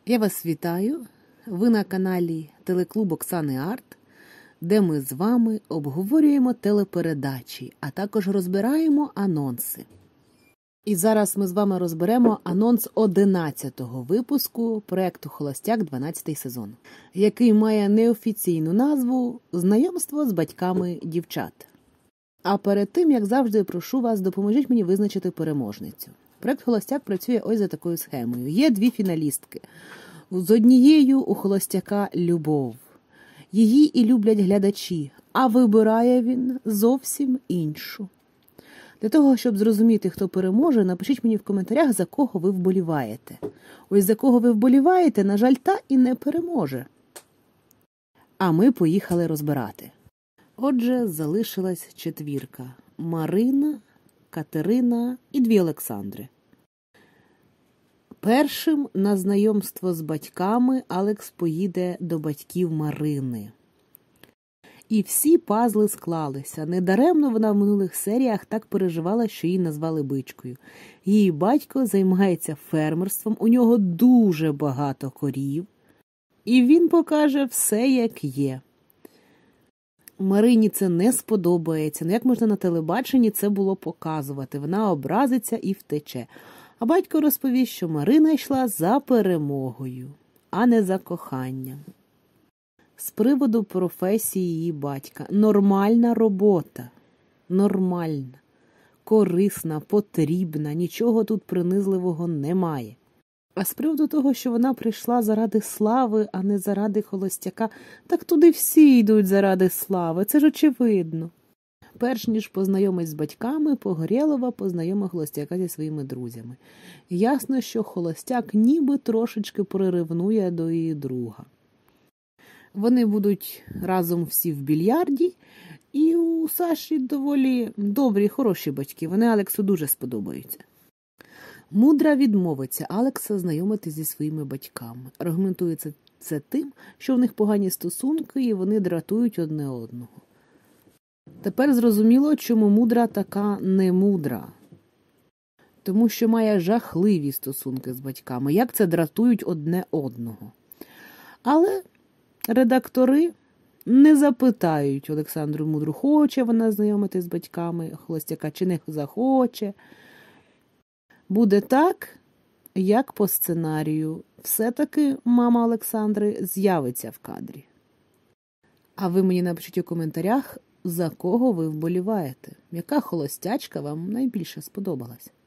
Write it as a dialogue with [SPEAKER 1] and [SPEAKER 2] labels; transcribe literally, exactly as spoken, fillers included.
[SPEAKER 1] Я вас вітаю. Ви на каналі телеклуб Оксани Арт, де ми з вами обговорюємо телепередачі, а також розбираємо анонси. І зараз ми з вами розберемо анонс одинадцятого випуску проєкту «Холостяк» дванадцятий сезон, який має неофіційну назву «Знайомство з батьками дівчат». А перед тим, як завжди, прошу вас, допоможіть мені визначити переможницю. Проєкт «Холостяк» працює ось за такою схемою. Є дві фіналістки. З однією у холостяка любов. Її і люблять глядачі, а вибирає він зовсім іншу. Для того, щоб зрозуміти, хто переможе, напишіть мені в коментарях, за кого ви вболіваєте. Ось за кого ви вболіваєте, на жаль, та і не переможе. А ми поїхали розбирати. Отже, залишилась четвірка. Марина, Катерина і дві Олександри. Першим на знайомство з батьками Алекс поїде до батьків Марини. І всі пазли склалися. Недаремно вона в минулих серіях так переживала, що її назвали бичкою. Її батько займається фермерством, у нього дуже багато корів. І він покаже все, як є. Марині це не сподобається. Ну як можна на телебаченні це було показувати? Вона образиться і втече. А батько розповість, що Марина йшла за перемогою, а не за коханням. З приводу професії її батька. Нормальна робота. Нормальна. Корисна, потрібна. Нічого тут принизливого немає. А з приводу того, що вона прийшла заради слави, а не заради холостяка, так туди всі йдуть заради слави. Це ж очевидно. Перш ніж познайомить з батьками, Погорєлова познайомить холостяка зі своїми друзями. Ясно, що холостяк ніби трошечки приревнує до її друга. Вони будуть разом всі в більярді, і у Саші доволі добрі, хороші батьки. Вони Алексу дуже сподобаються. Мудра відмовиться Алекса знайомити зі своїми батьками. Аргументується це тим, що в них погані стосунки і вони дратують одне одного. Тепер зрозуміло, чому Мудра така немудра. Тому що має жахливі стосунки з батьками. Як це дратують одне одного. Але редактори не запитають Олександру Мудру, хоче вона знайомитись з батьками холостяка, чи не захоче. Буде так, як по сценарію. Все-таки мама Олександри з'явиться в кадрі. А ви мені напишіть у коментарях, за кого ви вболіваєте. Яка холостячка вам найбільше сподобалась?